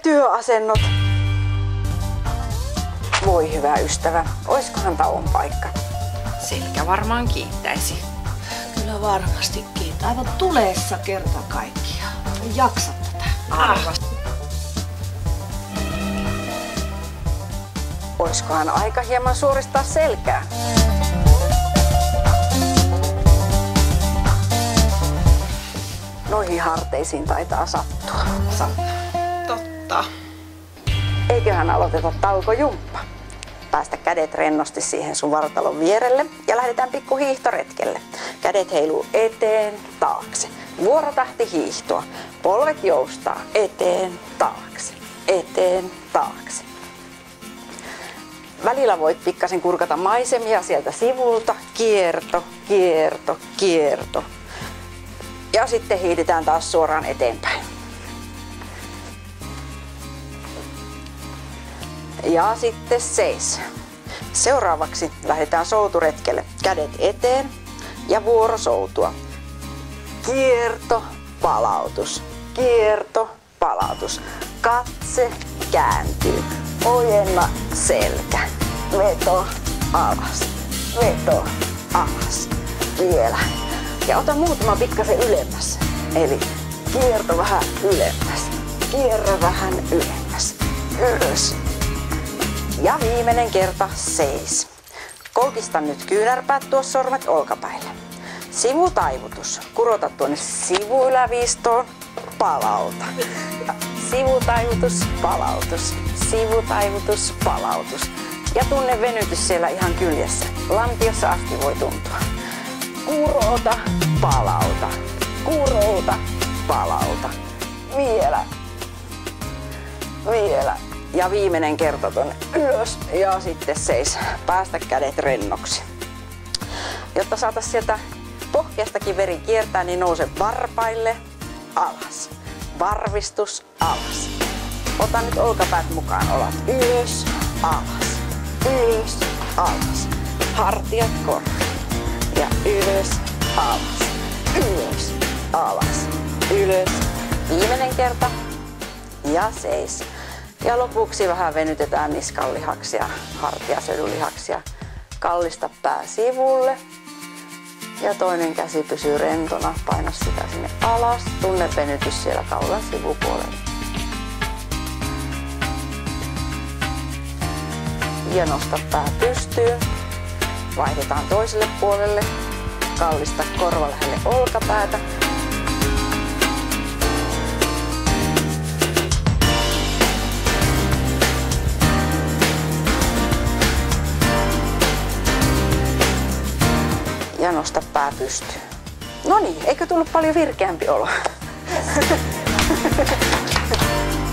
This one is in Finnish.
työasennot. Voi hyvä ystävä, oiskohan tauon paikka? Selkä varmaan kiittäisi. Kyllä varmasti kiittää. Aivan tuleessa kerta kaikkiaan. En jaksa tätä. Arvasti. Oiskohan aika hieman suoristaa selkää? Noihin harteisiin taitaa sattua. Totta. Eiköhän aloiteta taukojumppa. Päästä kädet rennosti siihen sun vartalon vierelle ja lähdetään pikku hiihtoretkelle. Kädet heiluu eteen, taakse. Vuorotahti hiihtoa. Polvet joustaa eteen, taakse. Eteen, taakse. Välillä voit pikkasen kurkata maisemia sieltä sivulta. Kierto, kierto, kierto. Ja sitten hiiditään taas suoraan eteenpäin. Ja sitten seis. Seuraavaksi lähdetään souturetkelle. Kädet eteen ja vuorosoutua. Kierto, palautus. Kierto, palautus. Katse kääntyy. Ojenna selkä. Veto alas. Veto alas. Vielä. Ja ota muutama pikkasen ylemmäs. Eli kierto vähän ylemmäs. Kierrä vähän ylemmäs. Ylös. Ja viimeinen kerta seis. Kolkista nyt kyynärpäät, tuo sormet olkapäille. Sivutaivutus. Kurota tuonne sivuyläviistoon. Palauta. Ja sivutaivutus, palautus. Sivutaivutus, palautus. Ja tunne venytys siellä ihan kyljessä. Lantiossa asti voi tuntua. Kurota, palauta. Kurota, palauta. Vielä. Vielä. Ja viimeinen kerta tuonne ylös ja sitten seis. Päästä kädet rennoksi. Jotta saataisiin sieltä pohkeestakin veri kiertää, niin nouse varpaille alas. Varvistus alas. Ota nyt olkapäät mukaan. Olat ylös, alas. Ylös, alas. Hartiat korkeat. Ja ylös, alas. Ylös, alas. Ylös. Viimeinen kerta. Ja seis. Ja lopuksi vähän venytetään niskanlihaksia, hartiasödylihaksia. Kallista pää sivulle. Ja toinen käsi pysyy rentona. Paina sitä sinne alas. Tunne venytys siellä kaulan sivupuolella. Ja nosta pää pystyyn. Vaihdetaan toiselle puolelle. Kallista korva lähelle olkapäätä. Ja nosta pää pystyyn. Noniin, eikö tullut paljon virkeämpi olo?